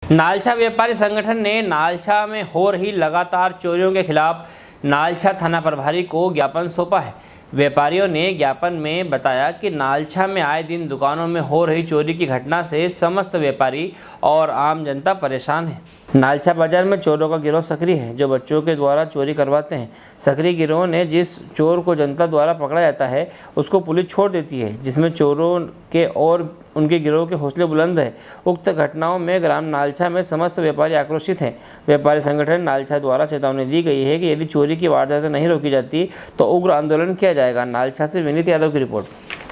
नालछा व्यापारी संगठन ने नालछा में हो रही लगातार चोरियों के खिलाफ नालछा थाना प्रभारी को ज्ञापन सौंपा है। व्यापारियों ने ज्ञापन में बताया कि नालछा में आए दिन दुकानों में हो रही चोरी की घटना से समस्त व्यापारी और आम जनता परेशान है। नालछा बाजार में चोरों का गिरोह सक्रिय है, जो बच्चों के द्वारा चोरी करवाते हैं। सक्रिय गिरोह ने जिस चोर को जनता द्वारा पकड़ा जाता है उसको पुलिस छोड़ देती है, जिसमें चोरों के और उनके गिरोह के हौसले बुलंद है। उक्त घटनाओं में ग्राम नालछा में समस्त व्यापारी आक्रोशित हैं। व्यापारी संगठन नालछा द्वारा चेतावनी दी गई है कि यदि चोरी की वारदातें नहीं रोकी जाती तो उग्र आंदोलन किया जाएगा। नालछा से विनीत यादव की रिपोर्ट।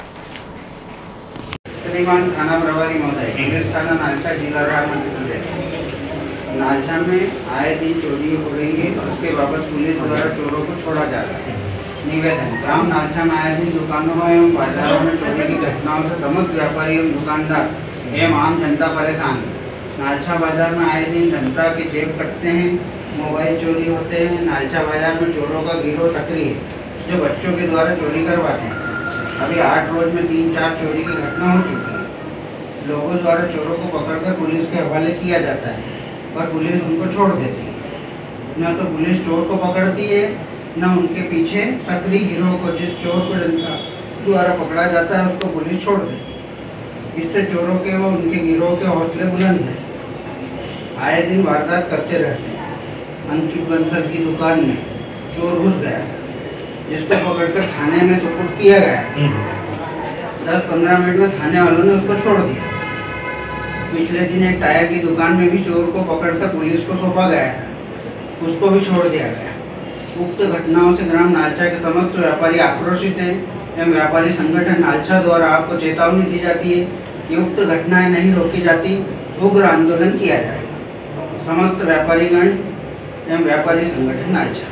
श्रीमान थाना प्रभारी महोदय, पुलिस थाना नालछा, जिला मध्य प्रदेश। नालछा में आए दिन चोरी हो रही है, उसके बाबत पुलिस द्वारा चोरों को छोड़ा जा रहा है। निवेदन, ग्राम नालछा में आए दिन दुकानों एवं बाजारों में चोरी की घटनाओं से समस्त व्यापारी एवं दुकानदार एवं आम जनता परेशान है। नालछा बाजार में आए दिन जनता के जेब कटते हैं, मोबाइल चोरी होते हैं। नालछा बाजार में चोरों का गिरोह सक्रिय है, जो बच्चों के द्वारा चोरी करवाते हैं। अभी 8 रोज में 3-4 चोरी की घटना हो चुकी है। लोगों द्वारा चोरों को पकड़कर पुलिस के हवाले किया जाता है, पर पुलिस उनको छोड़ देती है। न तो पुलिस चोर को पकड़ती है, न उनके पीछे सक्रिय गिरोह को, जिस चोर को जनता द्वारा पकड़ा जाता है उसको पुलिस छोड़ देती है। इससे चोरों के व उनके गिरोह के हौसले बुलंद हैं। आए दिन वारदात करते रहते हैं। अंकित बंसल की दुकान में चोर घुस गया, जिसको पकड़कर थाने में सुपुर्द किया गया। 10-15 मिनट में थाने वालों ने उसको छोड़ दिया। पिछले दिन एक टायर की दुकान में भी चोर को पकड़कर पुलिस को सौंपा गया था, उसको भी छोड़ दिया गया। उक्त घटनाओं से ग्राम नालछा के समस्त व्यापारी आक्रोशित हैं एवं व्यापारी संगठन नालछा द्वारा आपको चेतावनी दी जाती है कि उक्त घटनाएं नहीं रोकी जाती, उग्र आंदोलन किया जाएगा। समस्त व्यापारीगण एवं व्यापारी संगठन नालछा।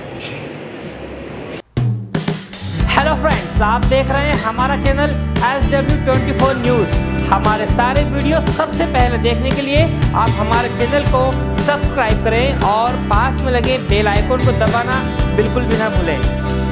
हेलो फ्रेंड्स, आप देख रहे हैं हमारा चैनल SW24 न्यूज़। हमारे सारे वीडियो सबसे पहले देखने के लिए आप हमारे चैनल को सब्सक्राइब करें और पास में लगे बेल आइकन को दबाना बिल्कुल भी ना भूलें।